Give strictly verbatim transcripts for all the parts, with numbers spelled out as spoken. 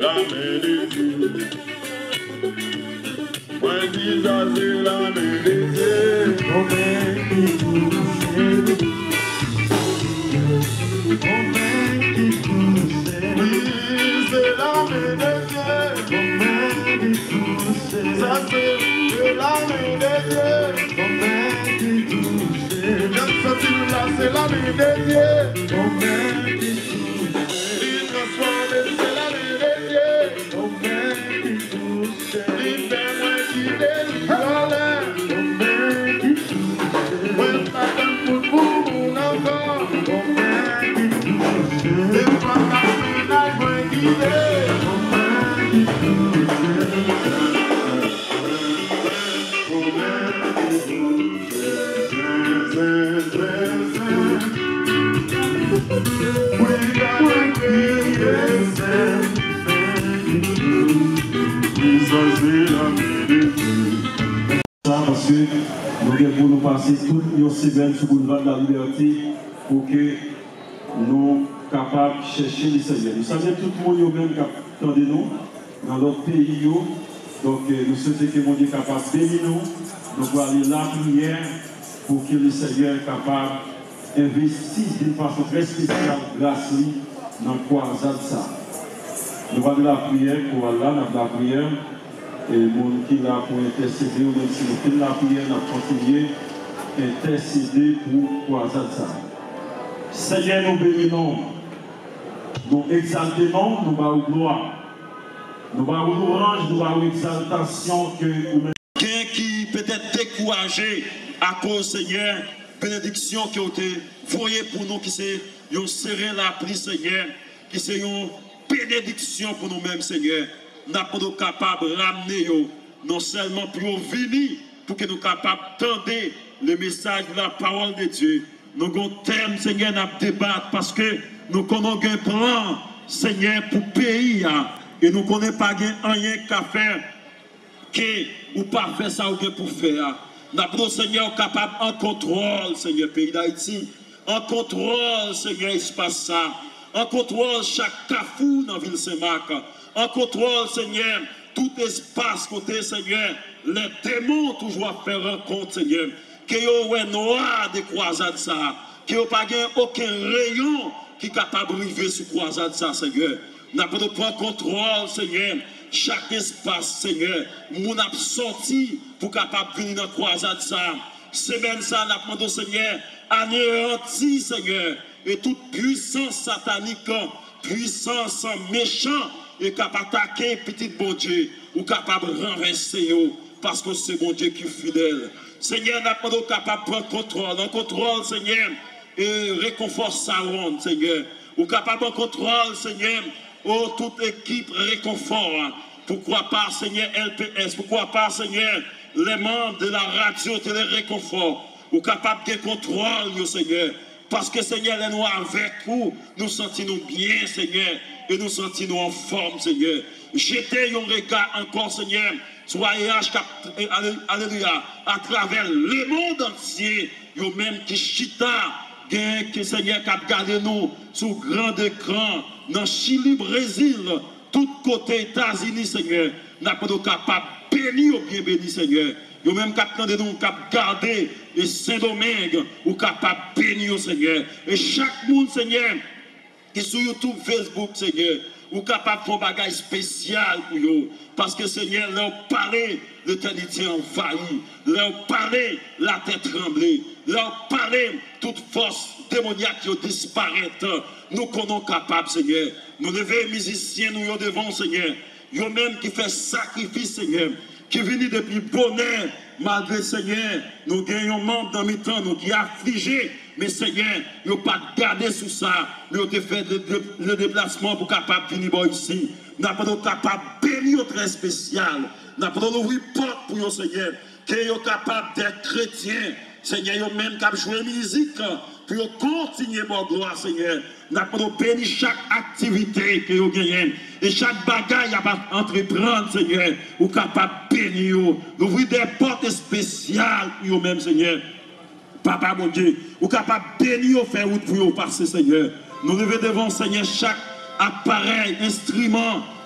la main de Dieu. Moi dis ça c'est la main de Dieu. Ton main qui touche. Ton main qui touche. Oui, c'est la main de Dieu. Ton main qui touche. Ça c'est la main de Dieu. Ton main qui touche. J'aime ça là, c'est la main de Dieu. Ton main qui touche. Il transforme, c'est la main de Dieu. Ton main qui touche. Il fait moi qui délivre. Ton main qui touche. Moi t'attends pour pour mon enfant. Ton main qui touche. C'est pas ma ménage, moi qui l'ai. Ton main qui touche. Parce que nous devons nous passer toute une semaine sur le boulevard de la liberté pour que nous soyons capables de chercher les Seigneurs. Nous savons tout le monde même qui attend de nous dans notre pays. Donc nous souhaitons que mon Dieu soit capable de bénir nous. Nous allons aller la prière pour que le Seigneur soit capable d'investir d'une façon très spéciale grâce dans le croisade ça. Nous allons la prière pour Allah, nous la prière. Et les gens qui là pour intercéder, ou même si nous faisons la prière, nous continuons à intercéder pour croisade ça. Seigneur, nous bénissons, nous exaltons, nous avons gloire, nous avons louange, nous avons exaltation que nous quelqu'un qui peut être découragé à cause Seigneur, bénédiction qui a été voyée pour nous, qui c'est une serré la prise Seigneur, qui c'est une bénédiction pour nous-mêmes Seigneur. Nous sommes capables de ramener non seulement pour venir, pour que nous soyons capables d'entendre le message de la parole de Dieu. Nous avons un thème, Seigneur, à débattre parce que nous connaissons un plan, Seigneur, pour le pays. Et nous ne connaissons pas rien qu'à faire, que ou pas faire ça ou pour faire. Nous avons, Seigneur, capable en contrôle, Seigneur, pays d'Haïti. En contrôle, Seigneur, espace ça. En contrôle chaque carrefour dans la ville Saint-Marc. En contrôle, Seigneur, tout espace côté, Seigneur, les démons toujours à faire rencontre, Seigneur. Que vous avez noir de croisade ça, que vous n'avez pas aucun rayon qui est capable de arriver sur croisade ça, Seigneur. Nous avons prendre contrôle, Seigneur, chaque espace, Seigneur. Nous avons sorti pour capable venir dans croisade ça. Semaine ça, nous avons demandé, Seigneur, anéanti, Seigneur, et toute puissance satanique, puissance méchante, est capable d'attaquer petit bon Dieu ou capable de renverser parce que c'est bon Dieu qui est fidèle. Seigneur, n'a pas capable de prendre contrôle, en contrôle, Seigneur, et réconfort ça, Seigneur. Ou capable de contrôle, Seigneur, oh, toute équipe réconfort. Pourquoi pas, Seigneur, L P S, pourquoi pas, Seigneur, les membres de la radio télé réconfort. Ou capable de contrôle, Seigneur. Parce que, Seigneur, les noirs avec vous, nous sentons bien, Seigneur. Et nous sentons en forme, Seigneur. Jetez un regard encore, Seigneur, soyez alléluia, à travers le monde entier, yo même qui chita, que Seigneur, qui a gardé nous sous grand écran, dans Chili, Brésil, tout côté États-Unis, Seigneur, n'a pas de capable béni ou bien béni, Seigneur. Yo même capable de nous cap garder et Saint-Domingue ou capable béni, Seigneur. Et chaque monde, Seigneur, qui sur YouTube, Facebook, Seigneur, ou capable de faire un bagage spécial pour eux. Parce que, Seigneur, leur parler, l'éternité envahie. Leur parler, la tête tremblée. Leur parler, toute force démoniaque qui disparaît. Nous connaissons capables, Seigneur. Nous lever musiciens, nous devons, Seigneur. Nous même qui fait sacrifice, Seigneur. Qui viennent depuis bonheur, malgré, Seigneur, nous gagnons membre dans mes temps, nous qui affligés. Mais Seigneur, nous n'avons pas gardé sous ça. Nous avons fait le déplacement pour capable de venir ici. Nous n'avons pas capable de bénir très spécial. Nous n'avons pas ouvrir porte pour nous, Seigneur. Que nous sommes capables d'être chrétiens. Seigneur, nous même capables de jouer musique. Pour continuer mon gloire, Seigneur. Nous avons béni chaque activité que nous gagnons. Et chaque bagaille à entreprendre, Seigneur. Nous sommes capables de bénir. Nous ouvrons des portes spéciales pour nous-mêmes, Seigneur. Papa, mon Dieu, ou capable de bénir, faire route pour passer, Seigneur. Nous devons devant, Seigneur, chaque appareil, instrument,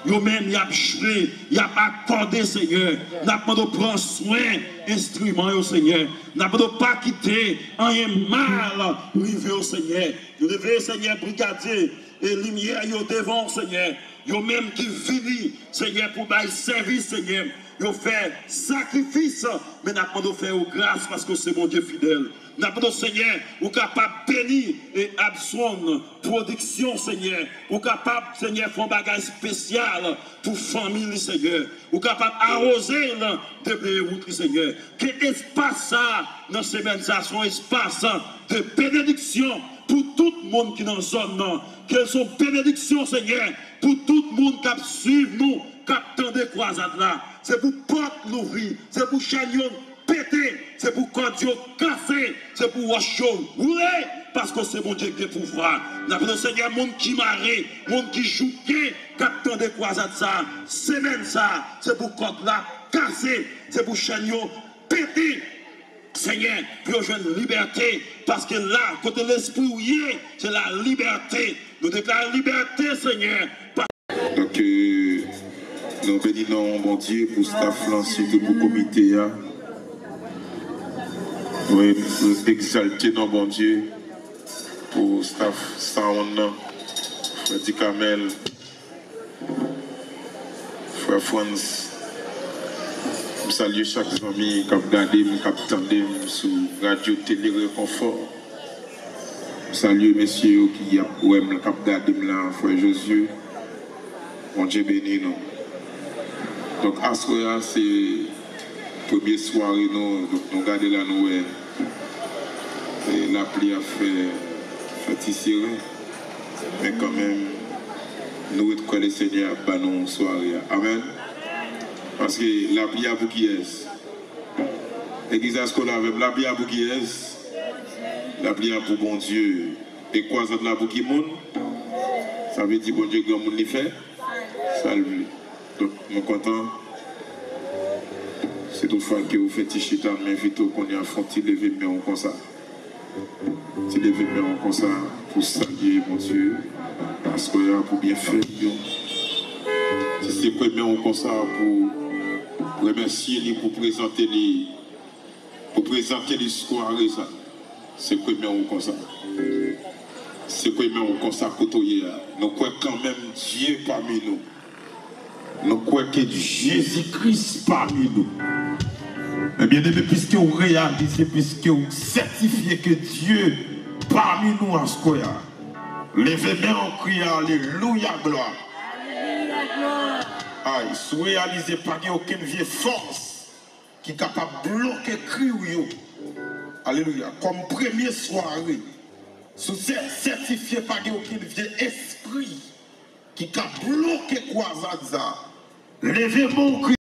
yo même y a joué, y a accordé, Seigneur. N'a pas de prendre soin instrument, yo Seigneur. N'a pas de pas quitter un mal privé au Seigneur. Nous devons, Seigneur, brigadier et lumière yo devant, Seigneur. Yo même qui vini, Seigneur, pour bailler service, Seigneur. Yo fait sacrifice, mais n'a pas de faire grâce parce que c'est mon Dieu fidèle. N'a pas de Seigneur, ou capable de bénir et absoudre production, Seigneur. Ou capable, Seigneur, faire un bagage spécial pour famille, Seigneur. Ou capable d'arroser de route, Seigneur. Que espace ça, dans ces semaine, ça soit un espace de bénédiction pour tout le monde qui est dans la zone. Qu'elles sont bénédictions, Seigneur, pour tout le monde qui suit nous, qui attend des croisades là. C'est pour porte l'ouvrir, c'est pour chagnon péter, c'est pour cordio casser, c'est pour washon rouler, parce que c'est mon Dieu qui est pouvoir. N'a pas de Seigneur, monde qui marre, monde qui joue, qui attend des croisades ça, semaine ça, c'est pour corde là casser, c'est pour chagnon péter. Seigneur, pour jouer une liberté, parce que là, côté l'esprit où il est, c'est la liberté. Nous déclarons liberté, Seigneur. Donc, euh, nous bénissons, mon Dieu, pour staff lancé, pour le comité. Hein. Oui, nous exalter, non, mon Dieu, pour staff Sound, Frère Kamel, Frère France. Je salue chaque ami qui a regardé, qui a entendu sur Radio Télé Réconfort. Je salue messieurs qui a regardé là, Frère Josué. Mon Dieu béni nous. Donc, à ce moment-là, c'est la première soirée, nous, donc nous regardons là, nous, et la pluie a fait, fait tisser, mais quand même, nous retrouvons le Seigneur à nous soirée. Amen. Parce que la pluie a pour qui est. L'église à ce qu'on a avec la pluie a pour qui est. La pluie a pour bon Dieu. Et quoi ça là pour qui monde? Ça veut dire bon Dieu grand monde l'y fait. Salut. Donc, je suis content. C'est toutefois que vous faites Tichita, mais vite qu'on y a fait lever main comme ça. Si lever main comme ça, pour saluer mon Dieu, parce que là, pour bien faire. Si c'est premier comme ça, pour remercier, pour présenter les, pour présenter les soirées, ça. C'est premier comme ça. C'est premier comme ça, côtoyer. Nous croyons quand même Dieu parmi nous. Nous croyons que Jésus-Christ parmi nous. Eh bien, puisque vous réalisez, puisque vous certifiez que Dieu parmi nous en ce qu'il y a, levez-moi en criant Alléluia, gloire. Aïe, si vous réalisez pas qu'il n'y a aucune vieille force qui est capable de bloquer le cri. Alléluia. Comme première soirée, si vous certifiez pas qu'il n'y a aucun vieux esprit qui a bloqué quoi ça, levez mon cri.